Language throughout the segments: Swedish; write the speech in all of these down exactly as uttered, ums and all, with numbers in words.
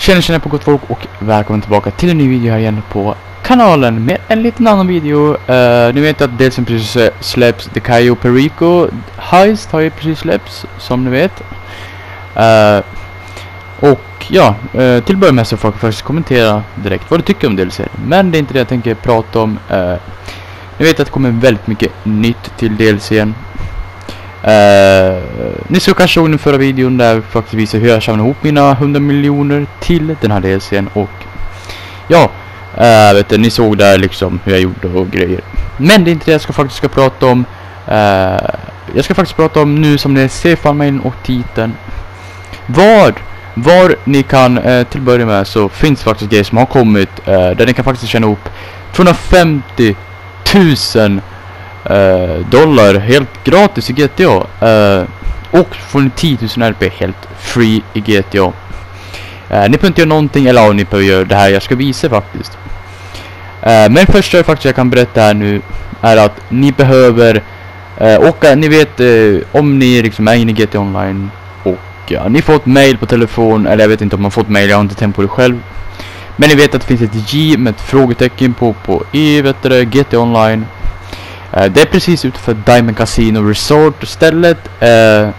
Tjena tjena på gott folk och välkommen tillbaka till en ny video här igen på kanalen med en liten annan video. Uh, ni vet att det som precis släpps, The Cayo Perico Heist har ju precis släpps, som ni vet. Uh, och ja, uh, till att börja med så får jag faktiskt kommentera direkt vad du tycker om D L C. Men det är inte det jag tänker prata om. Uh, ni vet att det kommer väldigt mycket nytt till D L C. Uh, ni såg kanske den förra videon där jag faktiskt visade hur jag samlar ihop mina hundra miljoner till den här D L C:n. Och ja, uh, vet du, ni såg där liksom hur jag gjorde och grejer. Men det är inte det jag ska faktiskt ska prata om. uh, Jag ska faktiskt prata om nu som ni ser fan och titeln. Var, var ni kan uh, till att börja med så finns faktiskt grejer som har kommit uh, där ni kan faktiskt tjäna ihop tvåhundrafemtio tusen Uh, dollar helt gratis i G T A, uh, och får ni tio tusen R P helt free i G T A. uh, Ni behöver inte göra någonting, eller ja, ni behöver göra det här jag ska visa faktiskt. uh, Men första faktiskt jag kan berätta här nu är att ni behöver uh, åka, ni vet uh, om ni liksom är inne i G T A Online och ja, ni får ett mail på telefon, eller jag vet inte om man fått mail, jag har inte tänkt på det själv. Men ni vet att det finns ett J med ett frågetecken på på i vet du, G T A Online. Uh, det är precis utanför Diamond Casino Resort stället. Uh, uh,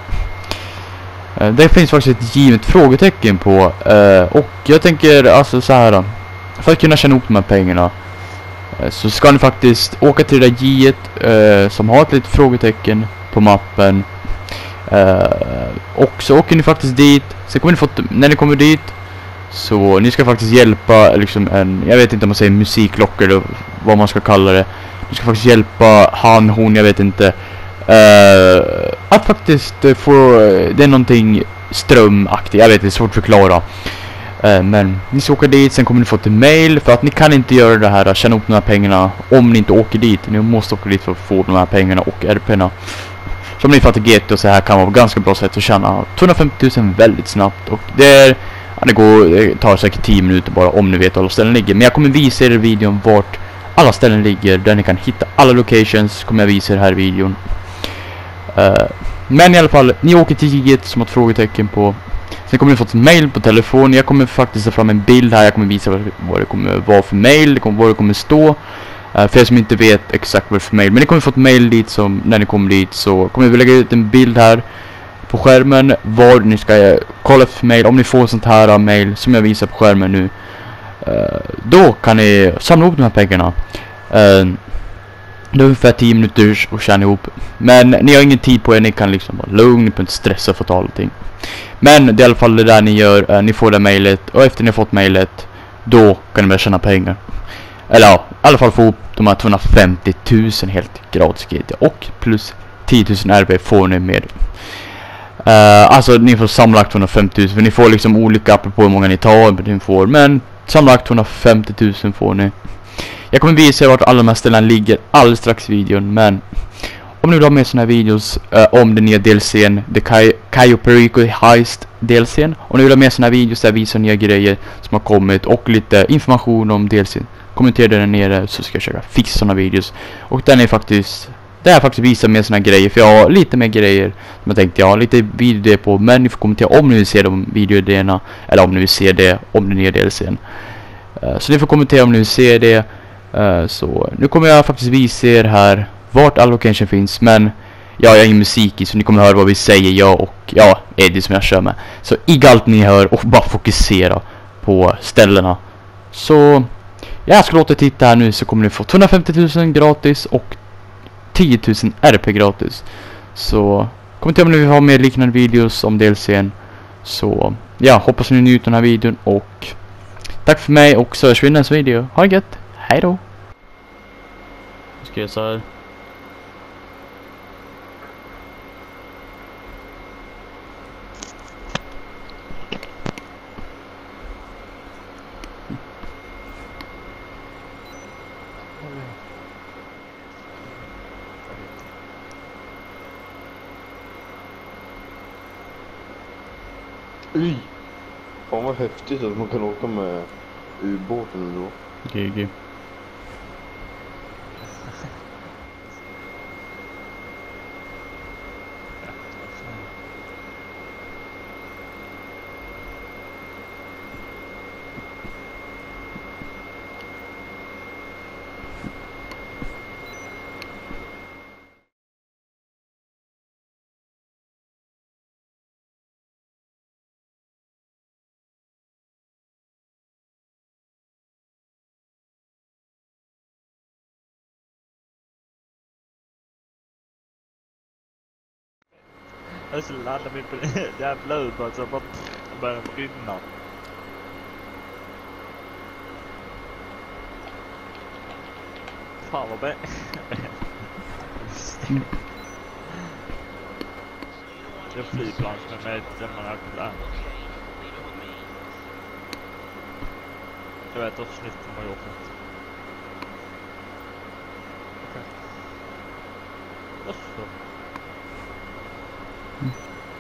det finns faktiskt ett givet frågetecken på. Uh, och jag tänker alltså så här. För att kunna tjäna ihop de här pengarna uh, så ska ni faktiskt åka till det där givet uh, som har ett litet frågetecken på mappen. Uh, och så åker ni faktiskt dit. Sen kommer ni få, när ni kommer dit så ni ska faktiskt hjälpa liksom en, jag vet inte om man säger musiklock eller vad man ska kalla det. Du ska faktiskt hjälpa han, hon, jag vet inte. Uh, att faktiskt uh, få, uh, det är någonting strömaktigt, jag vet, det är svårt att förklara. Uh, men ni ska åka dit, sen kommer ni få ett mail. För att ni kan inte göra det här, tjäna upp de här pengarna om ni inte åker dit. Ni måste åka dit för att få de här pengarna och R P:na. Som ni fattar, G T A så här kan vara ganska bra sätt att tjäna tvåhundrafemtio tusen väldigt snabbt. Och det är, ja, det går, det tar säkert tio minuter bara om ni vet var alla ställen ligger. Men jag kommer visa er i videon vart alla ställen ligger, där ni kan hitta alla locations. Kommer jag visa er här i videon. uh, Men i alla fall, ni åker till giget som ett frågetecken på. Sen kommer ni få ett mail på telefon. Jag kommer faktiskt ta fram en bild här. Jag kommer visa vad, vad det kommer vara för mail, det kommer, vad det kommer stå. uh, För er som inte vet exakt vad det är för mail, men ni kommer få ett mail dit som, när ni kommer dit så kommer vi lägga ut en bild här på skärmen var ni ska uh, kolla för mail. Om ni får sånt här uh, mail som jag visar på skärmen nu, Uh, då kan ni samla ihop de här pengarna. uh, Det är ungefär tio minuter och tjäna ihop. Men ni har ingen tid på er, ni kan liksom vara lugn, ni behöver inte stressa för att ta allting. Men det är i alla fall det där ni gör. uh, Ni får det mejlet, och efter ni har fått mejlet, då kan ni börja tjäna pengar. Eller ja, i alla fall få upp de här tvåhundrafemtio tusen helt gratis G T A. Och plus tio tusen R P får ni med. uh, Alltså ni får sammanlagt tvåhundrafemtio tusen. För ni får liksom olika appar på hur många ni tar, ni får, men sammanlagt tvåhundrafemtio tusen får ni. Jag kommer visa er vart alla de här ställena ligger alldeles strax i videon. Men om ni vill ha med såna här videos uh, om den nya D L C:n, The Cayo Perico Heist D L C:n. Om ni vill ha med såna här videos där jag visar nya grejer som har kommit och lite information om D L C:n, kommentera där nere så ska jag köra fixa såna videos. Och den är faktiskt, där jag faktiskt visar med såna här grejer, för jag har lite mer grejer som jag tänkte jag har lite videor på. Men ni får kommentera om ni vill se de videoidéerna, eller om ni vill se det om den nya D L C:n. uh, Så ni får kommentera om ni vill se det. uh, Så nu kommer jag faktiskt visa er här vart all location finns. Men ja, jag är ingen musik i, så ni kommer höra vad vi säger, jag och ja, Eddie som jag kör med. Så i allt ni hör och bara fokusera på ställena. Så jag ska låta titta här nu, så kommer ni få tvåhundrafemtio tusen gratis och tio tusen R P gratis. Så kommentera om ni vill ha mer liknande videos om D L C:n. Så ja, hoppas ni njuter den här videon. Och tack för mig, och så hörs vi i nästa video. Ha det gött, hej då. Ska jag så här. Oj! Fan vad häftigt att man kan åka med ubåten då. G G. Jag skulle ladda mig på det jävla ubåt så bara började brinna. Fan vad bä... Det är flygplan som är med där man ökar där. Jag vet också nytt om jobbet. Okej. Och så. Mm.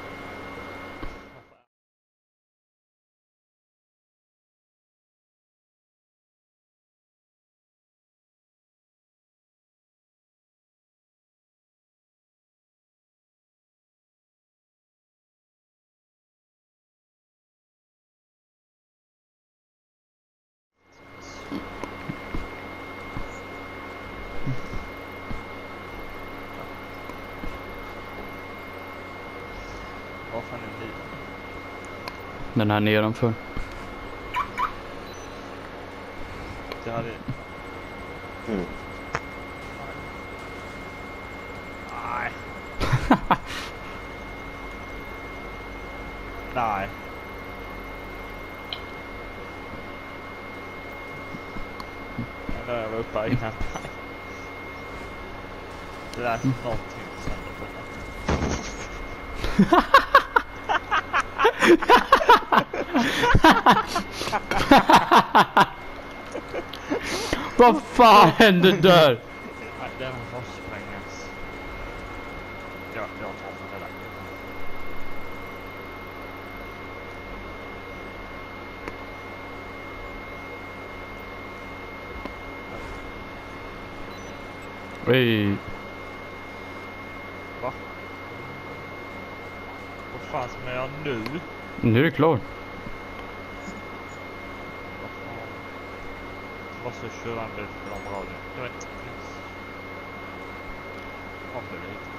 Vad fan är det? Den här nedanför. Det hade... Mm. Nej. Nej. Jag var uppe innan. Det lät någonting sönder på det. Vad fan hände där? Nej, den måste sprängas. Jag, jag tar för det där. Oj. Va? Vad fan ska man göra nu? Nu är det klart. Vad fan? Jag måste köra en bil på de radion. Jag vet inte. Om det är lite.